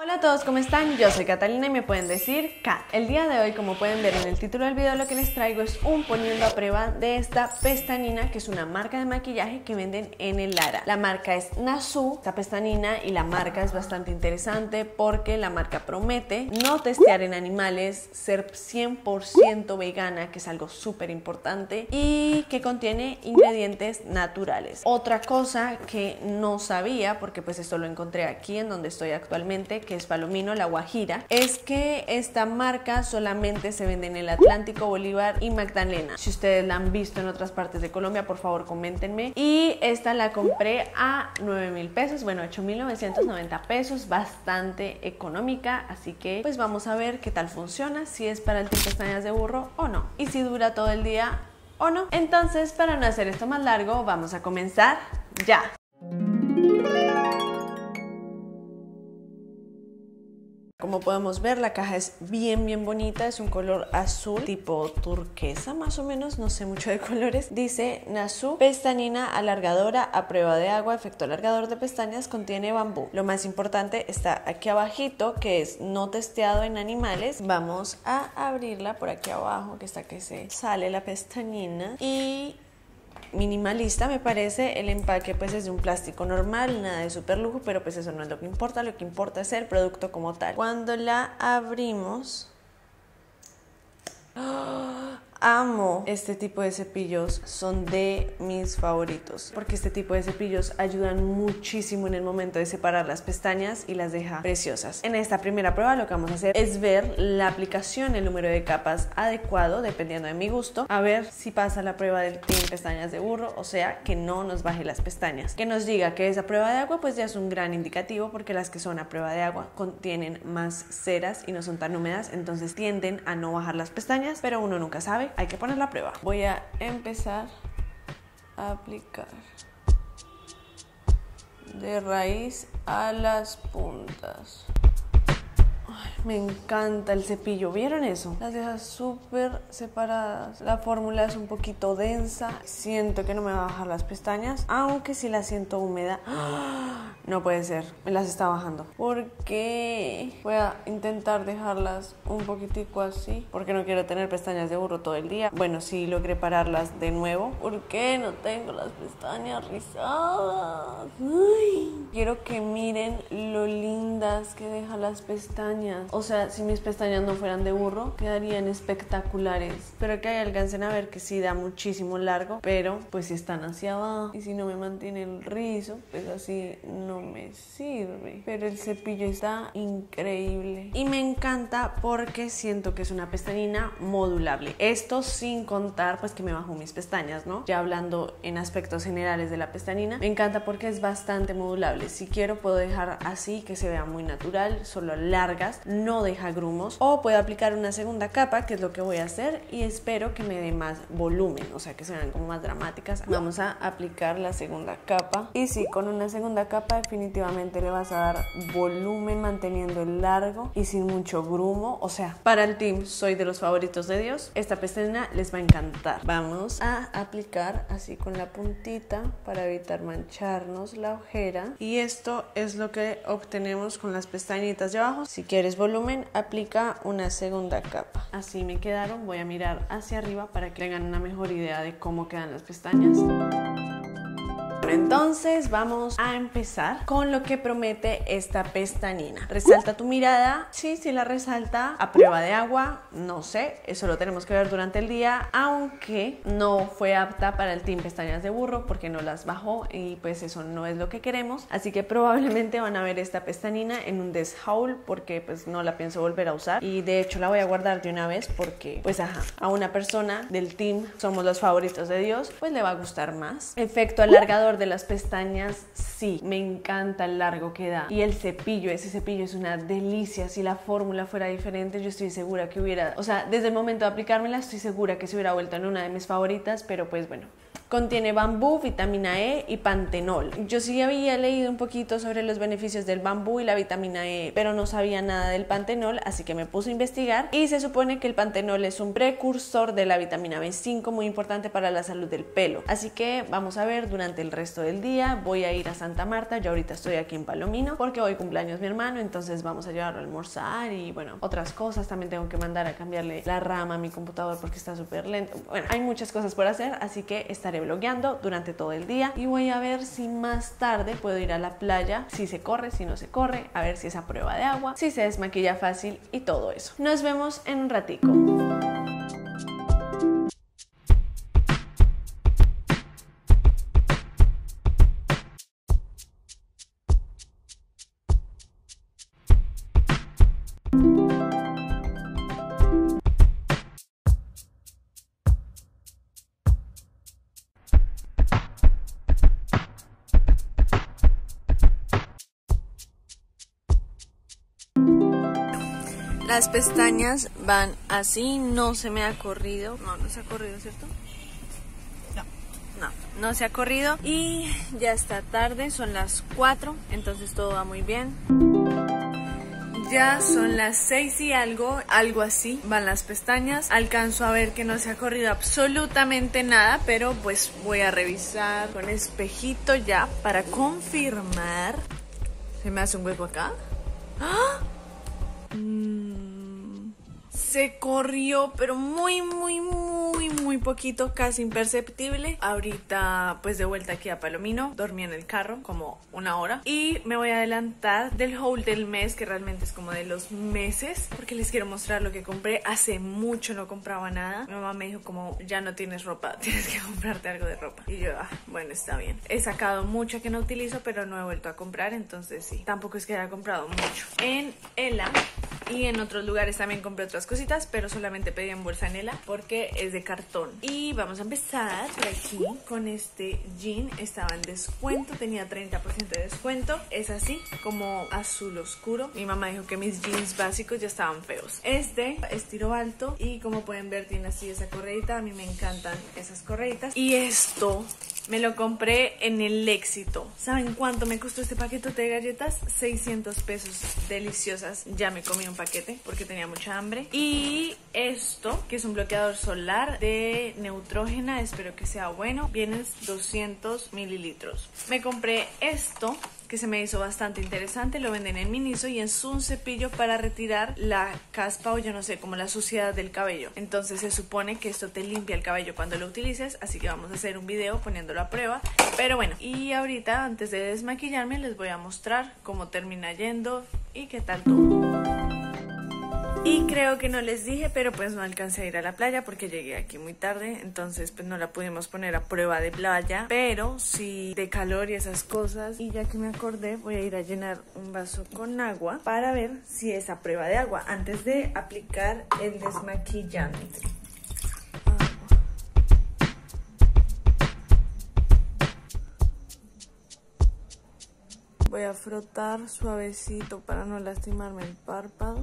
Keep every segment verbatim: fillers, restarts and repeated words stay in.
Hola a todos, ¿cómo están? Yo soy Catalina y me pueden decir Kat. El día de hoy, como pueden ver en el título del video, lo que les traigo es un poniendo a prueba de esta pestañina, que es una marca de maquillaje que venden en el Lara. La marca es Nasu, esta pestañina, y la marca es bastante interesante porque la marca promete no testear en animales, ser cien por ciento vegana, que es algo súper importante, y que contiene ingredientes naturales. Otra cosa que no sabía, porque pues esto lo encontré aquí en donde estoy actualmente, que es Palomino, La Guajira, es que esta marca solamente se vende en el Atlántico, Bolívar y Magdalena. Si ustedes la han visto en otras partes de Colombia, por favor coméntenme. Y esta la compré a nueve mil pesos, bueno, ocho mil novecientos noventa pesos, bastante económica, así que pues vamos a ver qué tal funciona, si es para el team pestañas de burro o no, y si dura todo el día o no. Entonces, para no hacer esto más largo, vamos a comenzar ya. Como podemos ver, la caja es bien bien bonita, es un color azul tipo turquesa más o menos, no sé mucho de colores. Dice Nasu, pestañina alargadora a prueba de agua, efecto alargador de pestañas, contiene bambú. Lo más importante está aquí abajito, que es no testeado en animales. Vamos a abrirla por aquí abajo, que está que se sale la pestañina, y minimalista me parece. El empaque pues es de un plástico normal, nada de super lujo, pero pues eso no es lo que importa, lo que importa es el producto como tal. Cuando la abrimos, ¡oh! Amo este tipo de cepillos, son de mis favoritos porque este tipo de cepillos ayudan muchísimo en el momento de separar las pestañas y las deja preciosas. En esta primera prueba lo que vamos a hacer es ver la aplicación, el número de capas adecuado dependiendo de mi gusto, a ver si pasa la prueba del team pestañas de burro, o sea que no nos baje las pestañas. Que nos diga que es a prueba de agua, pues ya es un gran indicativo, porque las que son a prueba de agua contienen más ceras y no son tan húmedas, entonces tienden a no bajar las pestañas, pero uno nunca sabe. Hay que poner la prueba. Voy a empezar a aplicar de raíz a las puntas. Ay, me encanta el cepillo, ¿vieron eso? Las deja súper separadas. La fórmula es un poquito densa. Siento que no me va a bajar las pestañas, aunque sí la siento húmeda. No puede ser, me las está bajando. ¿Por qué? Voy a intentar dejarlas un poquitico así, porque no quiero tener pestañas de burro todo el día. Bueno, sí logré pararlas de nuevo. ¿Por qué no tengo las pestañas rizadas? Ay, quiero que miren lo lindas que dejan las pestañas. O sea, si mis pestañas no fueran de burro, quedarían espectaculares. Espero que ahí alcancen a ver que sí da muchísimo largo, pero pues si están hacia abajo y si no me mantiene el rizo, pues así no me sirve. Pero el cepillo está increíble y me encanta porque siento que es una pestañina modulable. Esto sin contar pues que me bajó mis pestañas, ¿no? Ya hablando en aspectos generales de la pestañina, me encanta porque es bastante modulable. Si quiero puedo dejar así, que se vea muy natural, solo largas, no deja grumos, o puedo aplicar una segunda capa, que es lo que voy a hacer, y espero que me dé más volumen, o sea que se vean como más dramáticas. Vamos a aplicar la segunda capa, y sí, con una segunda capa definitivamente le vas a dar volumen manteniendo el largo y sin mucho grumo. O sea, para el team soy de los favoritos de Dios, esta pestañina les va a encantar. Vamos a aplicar así con la puntita para evitar mancharnos la ojera, y esto es lo que obtenemos con las pestañitas de abajo. Si quieres volumen, aplica una segunda capa. Así me quedaron. Voy a mirar hacia arriba para que tengan una mejor idea de cómo quedan las pestañas. Entonces vamos a empezar con lo que promete esta pestañina. ¿Resalta tu mirada? Sí, sí la resalta. A prueba de agua, no sé, eso lo tenemos que ver durante el día, aunque no fue apta para el team pestañas de burro porque no las bajó, y pues eso no es lo que queremos. Así que probablemente van a ver esta pestañina en un deshaul, porque pues no la pienso volver a usar, y de hecho la voy a guardar de una vez porque pues ajá, a una persona del team somos los favoritos de Dios, pues le va a gustar más. Efecto alargador de las pestañas, sí, me encanta el largo que da, y el cepillo, ese cepillo es una delicia. Si la fórmula fuera diferente, yo estoy segura que hubiera, o sea, desde el momento de aplicármela estoy segura que se hubiera vuelto en una de mis favoritas, pero pues bueno, Contiene bambú, vitamina E y pantenol. Yo sí había leído un poquito sobre los beneficios del bambú y la vitamina E, pero no sabía nada del pantenol, así que me puse a investigar y se supone que el pantenol es un precursor de la vitamina B cinco muy importante para la salud del pelo. Así que vamos a ver durante el resto del día. Voy a ir a Santa Marta, yo ahorita estoy aquí en Palomino porque hoy cumpleaños mi hermano, entonces vamos a llevarlo a almorzar y bueno, otras cosas. También tengo que mandar a cambiarle la RAM a mi computador porque está súper lento. Bueno, hay muchas cosas por hacer, así que estaré blogueando durante todo el día y voy a ver si más tarde puedo ir a la playa, si se corre, si no se corre, a ver si es a prueba de agua, si se desmaquilla fácil y todo eso. Nos vemos en un ratico. Las pestañas van así, no se me ha corrido. No, no se ha corrido, ¿cierto? No. No, no se ha corrido. Y ya está tarde, son las cuatro, entonces todo va muy bien. Ya son las seis y algo, algo así, van las pestañas. Alcanzo a ver que no se ha corrido absolutamente nada, pero pues voy a revisar con espejito ya para confirmar. ¿Se me hace un hueco acá? ¡Ah! Se corrió, pero muy, muy, muy, muy poquito, casi imperceptible. Ahorita, pues de vuelta aquí a Palomino, dormí en el carro como una hora. Y me voy a adelantar del haul del mes, que realmente es como de los meses, porque les quiero mostrar lo que compré. Hace mucho no compraba nada. Mi mamá me dijo como, ya no tienes ropa, tienes que comprarte algo de ropa. Y yo, ah, bueno, está bien. He sacado mucho que no utilizo, pero no he vuelto a comprar, entonces sí. Tampoco es que haya comprado mucho. En Ela y en otros lugares también compré otras cositas, pero solamente pedí en bolsa en Ela porque es de cartón. Y vamos a empezar por aquí con este jean. Estaba en descuento, tenía treinta por ciento de descuento. Es así, como azul oscuro. Mi mamá dijo que mis jeans básicos ya estaban feos. Este es tiro alto y como pueden ver tiene así esa correita. A mí me encantan esas correitas. Y esto me lo compré en el Éxito. ¿Saben cuánto me costó este paquete de galletas? seiscientos pesos, deliciosas. Ya me comí un paquete porque tenía mucha hambre. Y esto, que es un bloqueador solar de Neutrógena, espero que sea bueno. Vienen doscientos mililitros. Me compré esto, que se me hizo bastante interesante. Lo venden en Miniso y es un cepillo para retirar la caspa o yo no sé, como la suciedad del cabello. Entonces se supone que esto te limpia el cabello cuando lo utilices, así que vamos a hacer un video poniéndolo a prueba. Pero bueno, y ahorita antes de desmaquillarme les voy a mostrar cómo termina yendo y qué tal todo. Y creo que no les dije, pero pues no alcancé a ir a la playa porque llegué aquí muy tarde, entonces pues no la pudimos poner a prueba de playa, pero sí de calor y esas cosas. Y ya que me acordé, voy a ir a llenar un vaso con agua para ver si es a prueba de agua antes de aplicar el desmaquillante. Voy a frotar suavecito para no lastimarme el párpado.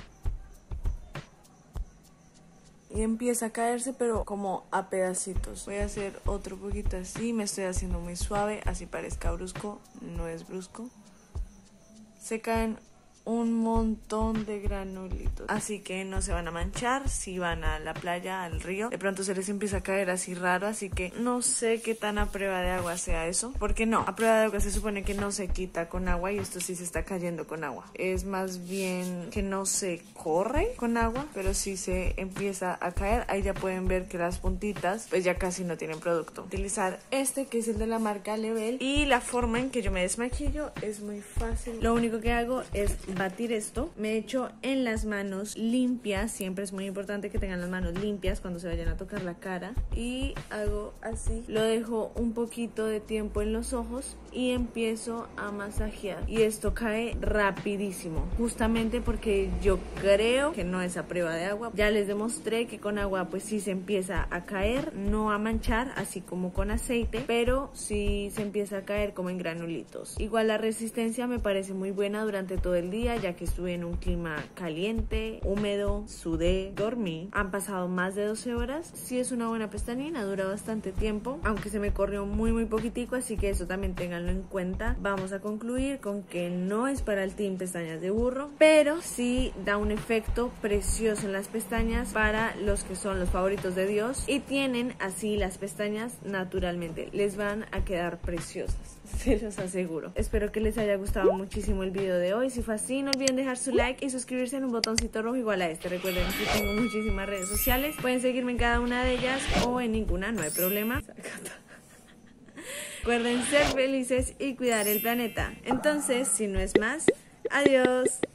Y empieza a caerse, pero como a pedacitos. Voy a hacer otro poquito así. Me estoy haciendo muy suave, así parezca brusco. No es brusco. Se caen un montón de granulitos, así que no se van a manchar si van a la playa, al río. De pronto se les empieza a caer así raro, así que no sé qué tan a prueba de agua sea eso, porque no, a prueba de agua se supone que no se quita con agua y esto sí se está cayendo con agua. Es más bien que no se corre con agua, pero sí se empieza a caer. Ahí ya pueden ver que las puntitas pues ya casi no tienen producto. Utilizar este que es el de la marca Level, y la forma en que yo me desmaquillo es muy fácil. Lo único que hago es batir esto. Me echo en las manos limpias, siempre es muy importante que tengan las manos limpias cuando se vayan a tocar la cara, y hago así, lo dejo un poquito de tiempo en los ojos y empiezo a masajear, y esto cae rapidísimo, justamente porque yo creo que no es a prueba de agua. Ya les demostré que con agua pues sí se empieza a caer, no a manchar así como con aceite, pero sí se empieza a caer como en granulitos. Igual la resistencia me parece muy buena durante todo el día. día, ya que estuve en un clima caliente, húmedo, sudé, dormí. Han pasado más de doce horas. Sí es una buena pestañina, dura bastante tiempo, aunque se me corrió muy muy poquitico, así que eso también ténganlo en cuenta. Vamos a concluir con que no es para el team pestañas de burro, pero sí da un efecto precioso en las pestañas para los que son los favoritos de Dios y tienen así las pestañas naturalmente. Les van a quedar preciosas, se los aseguro. Espero que les haya gustado muchísimo el video de hoy. Si fue así, no olviden dejar su like y suscribirse en un botoncito rojo igual a este. Recuerden que tengo muchísimas redes sociales, pueden seguirme en cada una de ellas o en ninguna, no hay problema. Recuerden ser felices y cuidar el planeta. Entonces, si no es más, adiós.